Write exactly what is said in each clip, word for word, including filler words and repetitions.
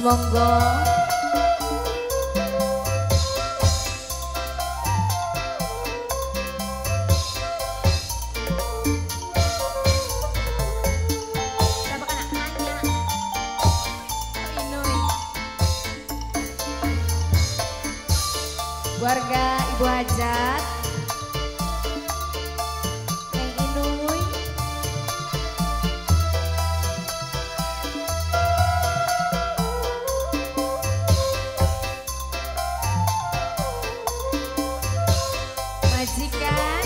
Monggo. Keluarga Ibu Hajat, Neng Inuy, majikan,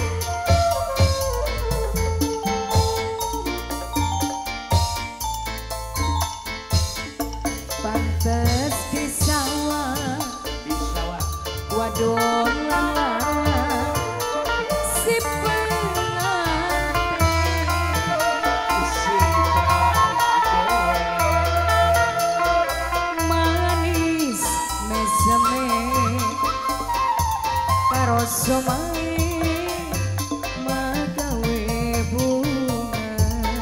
pantes di sawah, di sawah. Waduh lala si pengantin manis meseme karo somai magawe bunga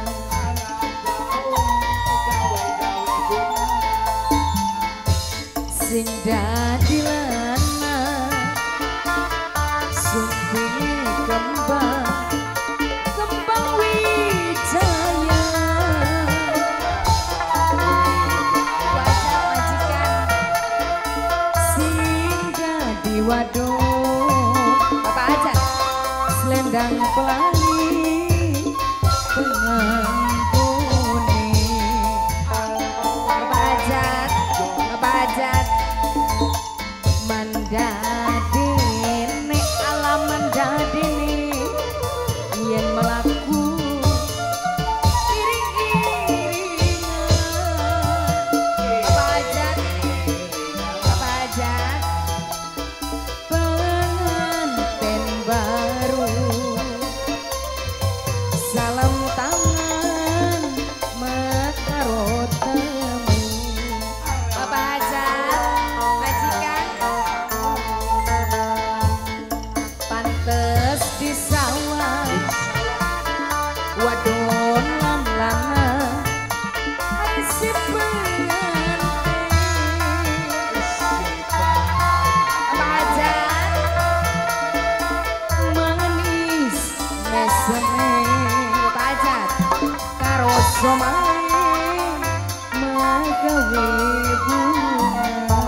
sing dadi Sumpi kembang, kembang wijaya. Wajah majikan, sing dadi wadon. Bapak aja, selendang pelangi, pengampuni. Bapak ajat, Bapak ajat, mandadi. Yen melaku iring-iringan Bapak Hajat, Bapak Hajat, pengantin baru salam tangan makaro temu. Bapak Hajat, majikan, pantes di sawah wadon lan lana si pengantin apa aja manis meseme apa aja karo somai magawe bunga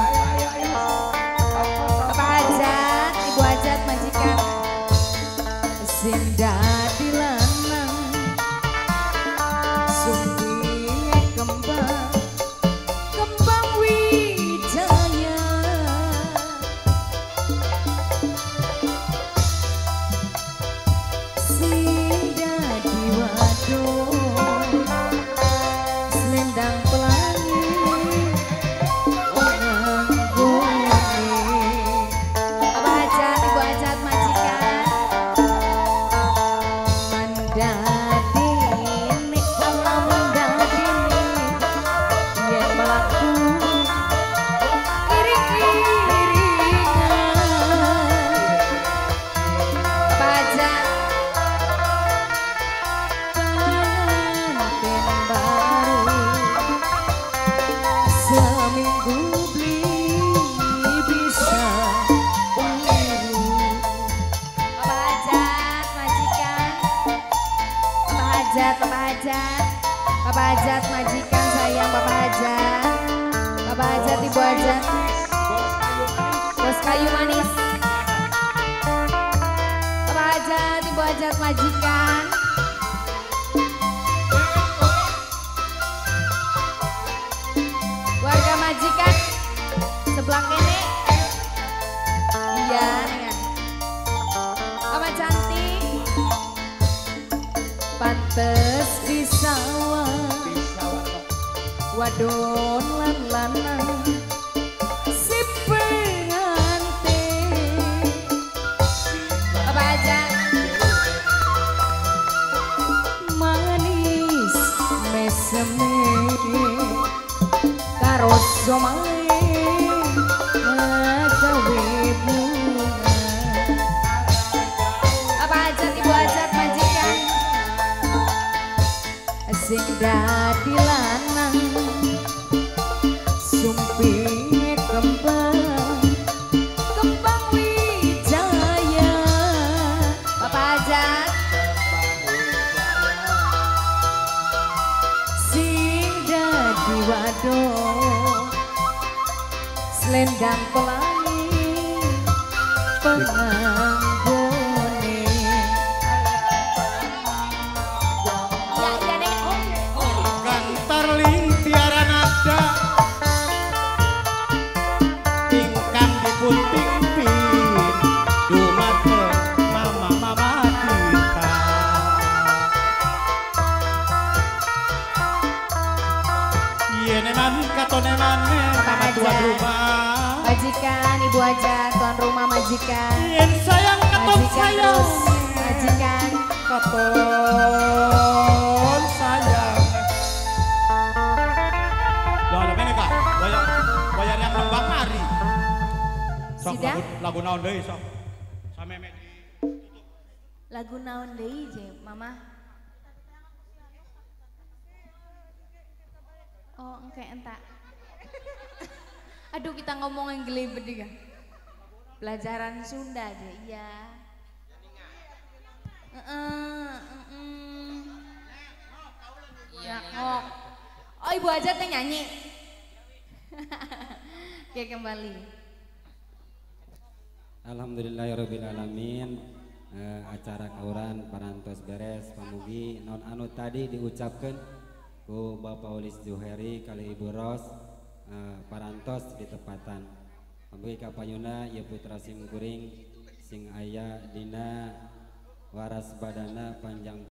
apa aja Ibu Hajat majikan sing dadi kembang wijaya sing dadi wadon selendang pelangi penganggone. Apa Hajat, Ibu Hajat majikan, mandadi nek alam mandadi yen melaku iring-iringan. Apa Hajat, pengantin baru seminggu beli bisa biru. Apa Hajat majikan, Bapak Hajat, Bapak Hajat, Bapak Hajat majikan sayang Bapak Hajat, Bapak Hajat, Ibu Hajat, bos kayu manis, Bapak Hajat, Ibu Hajat majikan, warga majikan sebelah kene, iya nih Mama cantik, pantes di sawah wadon lan lanang si pengantin. Apa aja manis meseme karo somai magawe bunga. Apa aja Ibu Hajat majikan sing dadi lanang Selendang pelangi penganggone. Ya iya nek organ tarling tiara nada ingkang dipun pimpin dumateng mama-mama kita. Yen eman katon eman mama tuan rumah majikan, ibu aja, tuan rumah majikan. yen sayang katon Majikan sayang terus, majikan. katon sayang. Loh, ada mana kak? Bayar, bayar yang nembak mari. Sok Sudah? lagu, lagu naon deui sok. Sampai me di Lagu naon deui je, Mama? Oh, engke entak. Aduh, kita ngomongin gelibet juga. Pelajaran Sunda aja, iya. Heeh, heeh. Ngok. Oh, ibu aja teh nyanyi. Oke, kembali. Alhamdulillahirrabbilalamin. eh, acara kauran parantos beres pamugi non anu tadi diucapkan ku Bapak Ulis Juheri kali Ibu Ros eh, parantos di tepatan pamugi kapayuna ya putra sim kuring sing aya dina waras badana panjang